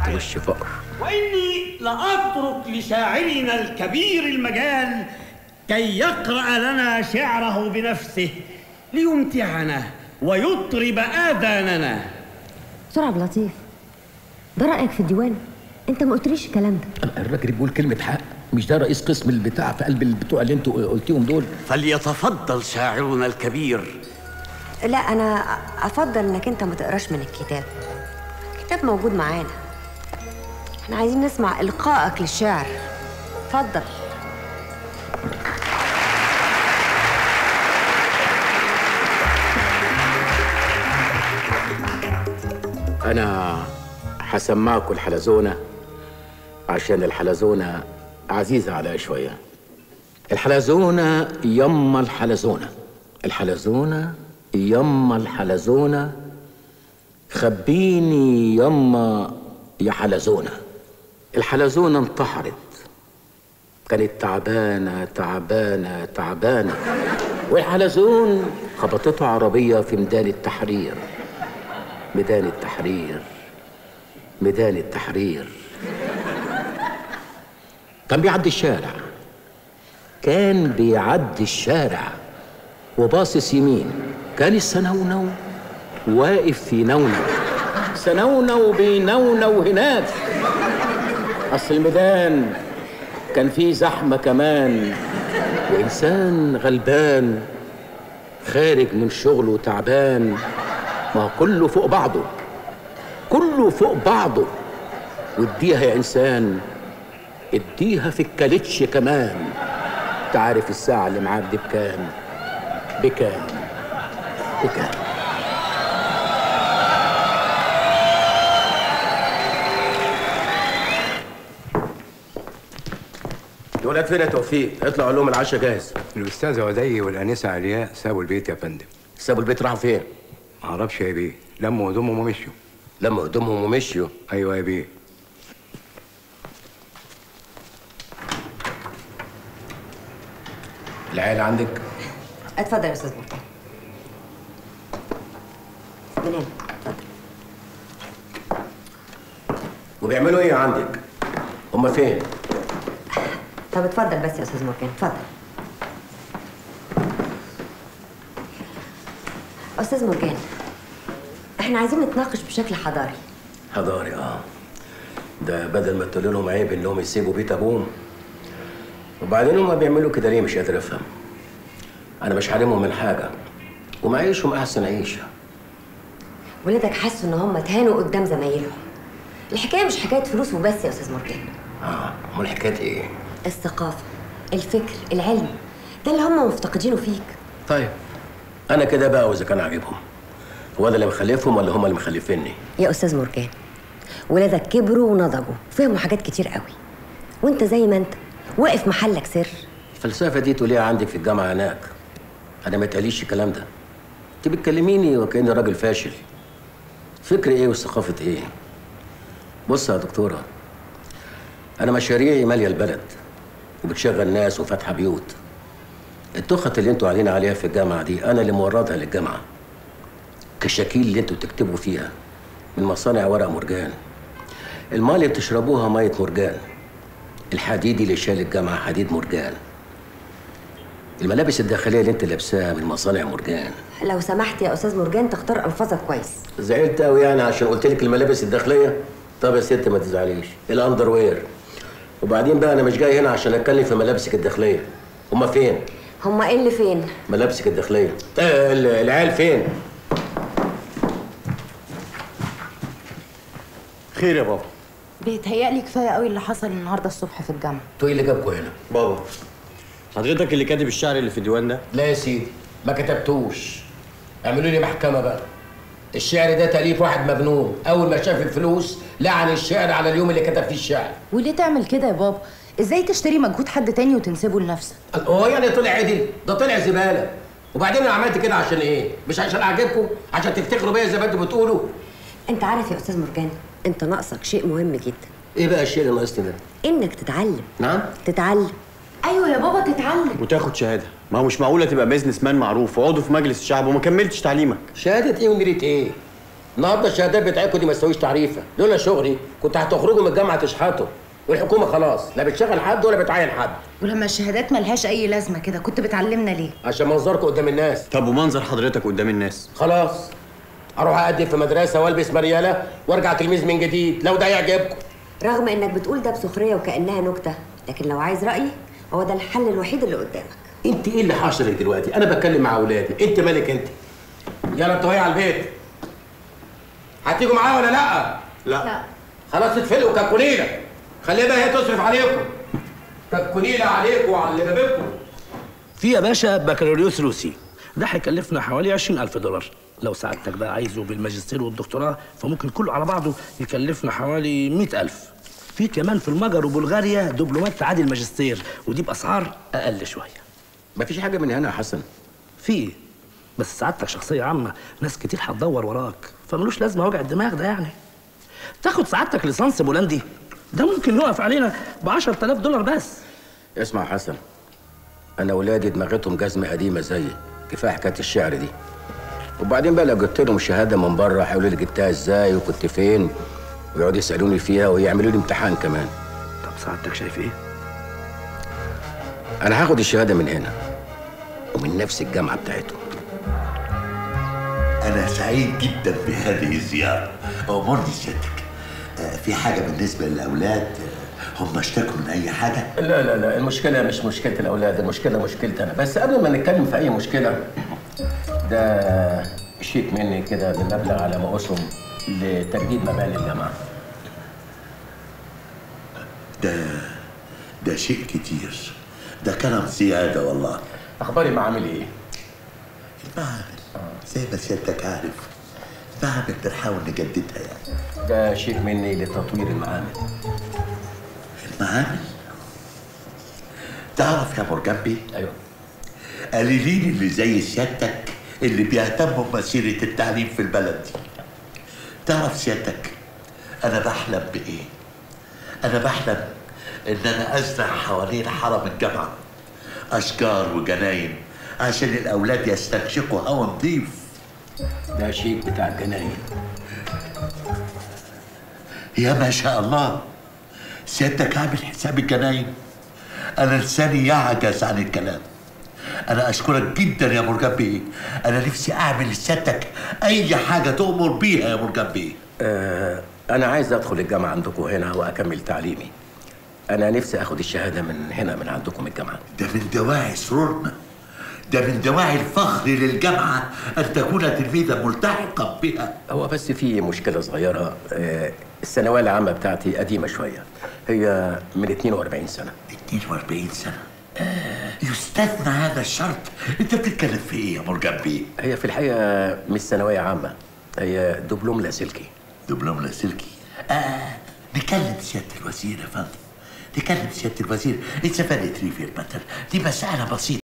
وش فقر. وإني لأترك لشاعرنا الكبير المجال كي يقرأ لنا شعره بنفسه ليمتعنا ويطرب آذاننا. دكتور عبد اللطيف، ده رأيك في الديوان؟ أنت ما قلتليش الكلام ده. الراجل بيقول كلمة حق، مش ده رئيس قسم البتاع في قلب البتوع اللي انتوا قلتيهم دول؟ فليتفضل شاعرنا الكبير. لا، أنا أفضل إنك أنت ما تقراش من الكتاب. الكتاب موجود معانا، احنا عايزين نسمع إلقائك للشعر. اتفضل. أنا هسمعكوا الحلزونة عشان الحلزونة عزيزة عليا شوية. الحلزونة يما الحلزونة، الحلزونة يما الحلزونة، خبيني يما يا حلزونة. الحلزونة انتحرت، كانت تعبانة تعبانة تعبانة، والحلزون خبطته عربية في ميدان التحرير. ميدان التحرير، ميدان التحرير. كان بيعدي الشارع، كان بيعدي الشارع وباصص يمين، كان السنونو واقف في نونو، سنونو بينونو هناك. أصل الميدان كان فيه زحمة كمان، وإنسان غلبان خارج من شغله تعبان. ما هو كله فوق بعضه، كله فوق بعضه. واديها يا إنسان، اديها في الكالتش كمان. تعرف الساعة اللي معاك دي بكام؟ بكام؟ بكام؟ الولاد فين يا توفيق؟ اطلع قول لهم العشاء جاهز. الأستاذة ودي والأنسة علياء سابوا البيت يا فندم. سابوا البيت راحوا فين؟ معرفش يا بيه، لموا هدومهم ومشيوا. لموا هدومهم ومشيوا؟ أيوة يا بيه. العيال عندك؟ اتفضل يا أستاذ مرتضى. من هنا، اتفضل. وبيعملوا ايه عندك؟ هما فين؟ طب اتفضل بس يا أستاذ مرجان، اتفضل. أستاذ مرجان، احنا عايزين نتناقش بشكل حضاري. حضاري؟ ده بدل ما تقول لهم عيب انهم يسيبوا بيت ابوهم. وبعدين هما بيعملوا كده ليه؟ مش قادر افهم. انا مش حارمهم من حاجه، ومعيشهم احسن عيشه. ولادك حسوا ان هم اتهانوا قدام زمايلهم. الحكايه مش حكايه فلوس وبس يا أستاذ مرجان. امال الحكايه ايه؟ الثقافه، الفكر، العلم، ده اللي هم مفتقدينه فيك. طيب انا كده بقى، واذا كان عاجبهم، هو انا اللي مخلفهم ولا هم اللي مخلفيني؟ يا أستاذ مرجان، ولادك كبروا ونضجوا، فهموا حاجات كتير قوي، وانت زي ما انت واقف محلك سر. الفلسفه دي تقوليها عندك في الجامعه هناك، انا ما تقاليش الكلام ده. انت بتكلميني وكاني راجل فاشل. فكر ايه وثقافه ايه؟ بص يا دكتوره، انا مشاريعي ماليه البلد وبتشغل ناس وفاتحه بيوت. التخت اللي انتوا قاعدين عليها في الجامعه دي انا اللي موردها للجامعه. كشاكيل اللي انتوا بتكتبوا فيها من مصانع ورق مرجان. الماء اللي بتشربوها ميه مرجان. الحديد اللي شال الجامعه حديد مرجان. الملابس الداخليه اللي انت لابساها من مصانع مرجان. لو سمحت يا أستاذ مرجان تختار ألفاظك كويس. زعلت قوي يعني عشان قلت لك الملابس الداخليه؟ طب يا ست ما تزعليش، الاندر وير. وبعدين بقى انا مش جاي هنا عشان اتكلم في ملابسك الداخليه. هما فين؟ هما ايه اللي فين؟ ملابسك الداخليه. العيال فين؟ خير يا بابا. بيتهيألي كفايه قوي اللي حصل النهارده الصبح في الجامعه. انتوا ايه اللي جابكوا هنا؟ بابا، حضرتك اللي كاتب الشعر اللي في الديوان ده؟ لا يا سيدي، ما كتبتوش. اعملوا لي محكمه بقى. الشعر ده تأليف واحد مجنون، اول ما شاف الفلوس لعن الشعر على اليوم اللي كتب فيه الشعر. وليه تعمل كده يا بابا؟ ازاي تشتري مجهود حد تاني وتنسبه لنفسك؟ هو يعني طلع عدل؟ ده طلع زباله. وبعدين انا عملت كده عشان ايه؟ مش عشان اعجبكم؟ عشان تفتخروا بيا زي ما انتوا بتقولوا؟ انت عارف يا أستاذ مرجان، انت ناقصك شيء مهم جدا. ايه بقى الشيء اللي ناقصني ده؟ انك تتعلم. نعم؟ تتعلم. ايوه يا بابا تتعلم وتاخد شهاده. ما هو مش معقوله تبقى بيزنس مان معروف وعضو في مجلس الشعب وما كملتش تعليمك. شهاده ايه ونيره ايه؟ النهارده الشهادات بتاعتكم دي ما تساويش تعريفه، لولا شغلي كنت هتخرجوا من الجامعه تشحتوا، والحكومه خلاص لا بتشغل حد ولا بتعين حد. ولما الشهادات ملهاش اي لازمه كده كنت بتعلمنا ليه؟ عشان منظركم قدام الناس. طب ومنظر حضرتك قدام الناس؟ خلاص اروح اقدم في مدرسه والبس مرياله وارجع تلميذ من جديد لو ده يعجبكم. رغم انك بتقول ده بسخريه وكانها نكته، لكن لو عايز رايي هو ده الحل الوحيد اللي قدامك. انت ايه اللي حاصلك دلوقتي؟ انا بتكلم مع اولادي، انت مالك انت؟ يلا انتوا على البيت. هتيجوا معايا ولا لا؟ لا. خلاص اتفلقوا ككونيله، خليها بقى هي تصرف عليكم. ككونيله عليكم وعلى اللي بابكم. في يا باشا بكالوريوس روسي، ده هيكلفنا حوالي 20,000 دولار. لو سعادتك بقى عايزه بالماجستير والدكتوراه فممكن كله على بعضه يكلفنا حوالي 100,000. في كمان في المجر وبلغاريا دبلومات تعادل الماجستير، ودي باسعار اقل شويه. مفيش حاجه من هنا يا حسن. في، بس سعادتك شخصيه عامه، ناس كتير هتدور وراك، فملوش لازمه وجع الدماغ ده يعني. تاخد سعادتك ليسانس بولندي، ده ممكن يقف علينا ب 10,000 دولار بس. اسمع يا حسن، انا ولادي دماغتهم جزمه قديمه زيي، كفايه حكايه الشعر دي. وبعدين بقى لو جبت لهم شهاده من بره هيقولوا لي جبتها ازاي وكنت فين، ويقعدوا يسالوني فيها ويعملوا لي امتحان كمان. طب سعادتك شايف ايه؟ انا هاخد الشهاده من هنا ومن نفس الجامعه بتاعتهم. أنا سعيد جدا بهذه الزيارة. أمرني سيادتك، في حاجة بالنسبة للأولاد؟ هم اشتكوا من أي حاجة؟ لا لا لا، المشكلة مش مشكلة الأولاد، المشكلة مشكلتي أنا. بس قبل ما نتكلم في أي مشكلة، ده شيك مني كده بمبلغ على ما أسهم لتجديد مباني الجامعة. ده شيء كتير، ده كلام زيادة والله. أخبار المعامل إيه؟ المعامل زي ما سيادتك عارف، المعامل بنحاول نجددها يعني. ده شيك مني لتطوير المعامل. المعامل؟ تعرف يا مرجبي؟ أيوه. قليلين اللي زي سيادتك اللي بيهتموا بمسيرة التعليم في البلد دي. تعرف سيادتك أنا بحلم بإيه؟ أنا بحلم إن أنا أزرع حوالين حرم الجامعة أشجار وجناين عشان الأولاد يستنشقوا هوا نظيف. ده شيك بتاع الجناين. يا ما شاء الله، سيادتك عامل حساب الجناين؟ أنا لساني يعجز عن الكلام. أنا أشكرك جدا يا مرجبي، أنا نفسي أعمل لسيادتك أي حاجة تؤمر بيها يا مرجبي. أنا عايز أدخل الجامعة عندكم هنا وأكمل تعليمي. أنا نفسي أخد الشهادة من هنا من عندكم الجامعة. ده من دواعي سرورنا، ده من دواعي الفخر للجامعة أن تكون تلميذا ملتحقا بها. هو بس في مشكلة صغيرة، الثانوية العامة بتاعتي قديمة شوية، هي من 42 سنة. 42 سنة؟ يستثنى هذا الشرط. أنت بتتكلم في إيه يا مرجبي؟ هي في الحقيقة مش ثانوية عامة، هي دبلوم لاسلكي. دبلوم لاسلكي؟ نكلم سيادة الوزير يا فندم، نكلم سيادة الوزير. It's a very trivial matter. دي مسألة بسيطة.